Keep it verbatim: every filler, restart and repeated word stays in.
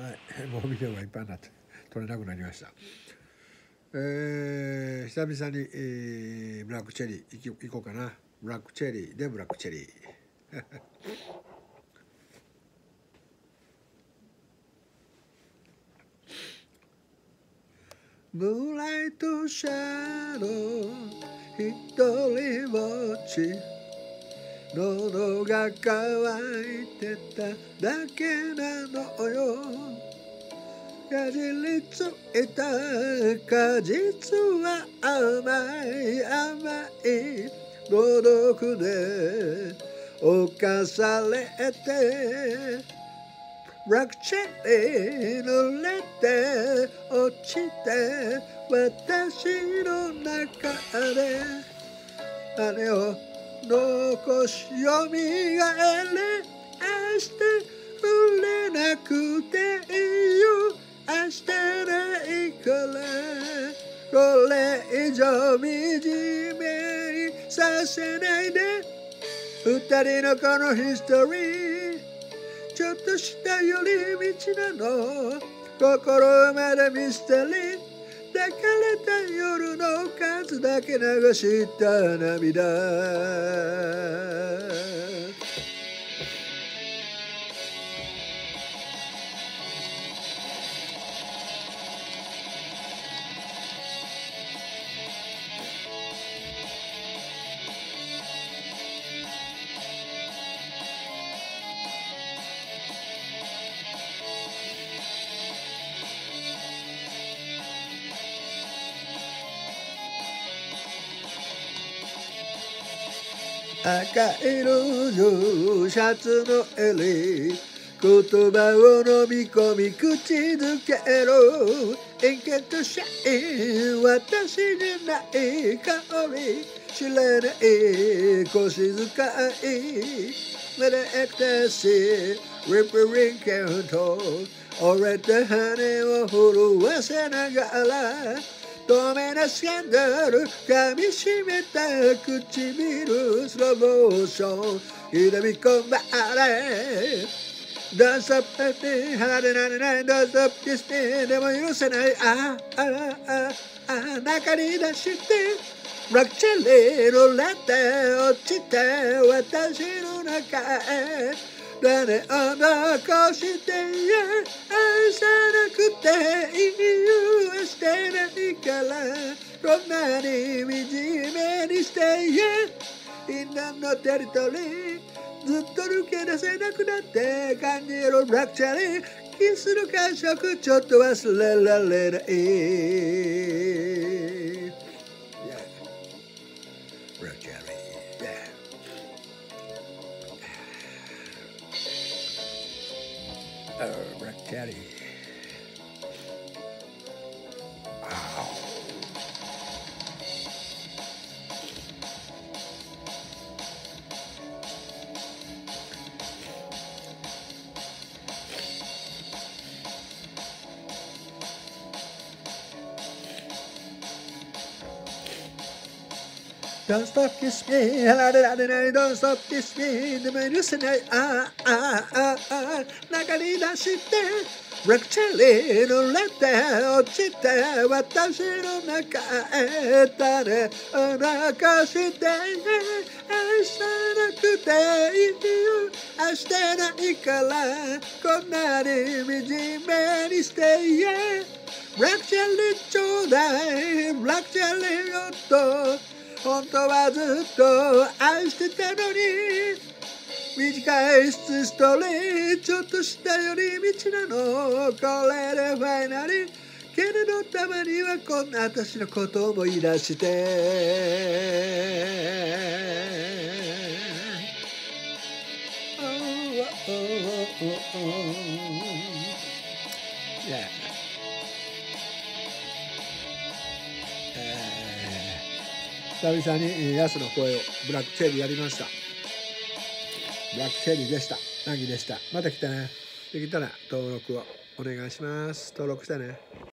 はい、もうビデオがいっぱいになって撮れなくなりました。えー、久々に、えー、ブラックチェリー行こうかな。ブラックチェリーでブラックチェリームーンライトシャドウ一人ぼっち、喉が渇いてただけなのよ。かじりついた果実は甘い甘い孤独で侵されて、ブラックチェリー濡れて落ちて私の中で羽を残しよみがえり、愛してくれなくていいよ、愛してないからこれ以上惨めにさせないで。二人のこのヒストリーちょっとした寄り道なの、心までミステリー、抱かれた夜の数だけ流した涙。赤いルージュシャツの襟、言葉を飲み込み口づけろ。インケットシャイン私じゃない香り、知らない腰使いメレエクタシーリプリンケント、折れた羽を震わせながら透明なスキャンダル噛みしめた唇、スローモーションひらみ込まれ、Don't stop me 離れられない Don't stop this me でも許せない、あああああ中に出してブラックチェリーのレって落ちて私の中へ種を残して愛さなくていいよ、愛してないからこんなに惨めにしてインナーのテリトリーずっと抜け出せなくなって感じるブラックチェリー、キスの感触ちょっと忘れられない、yeah. ブラックチェリー、yeah. Oh, ブラックチェリー、Don't stop kiss me 離れられない Don't stop kiss me でも許せない、あああああ中に出してブラックチェリー濡れて落ちて私の中へ種を流して愛さなくていいよ、愛してないからこんなに惨めにして、yeah. ブラックチェリーちょうだいブラックチェリーよっと本当はずっと愛してたのに、短いストーリーちょっとした寄り道なの、これでファイナルけれどたまにはこんな私のことを思い出してoh, oh, oh, oh, yeah.久々にヤスの声をブラックチェリーやりました。ブラックチェリーでした。ナギでした。また来てね。できたら登録をお願いします。登録してね。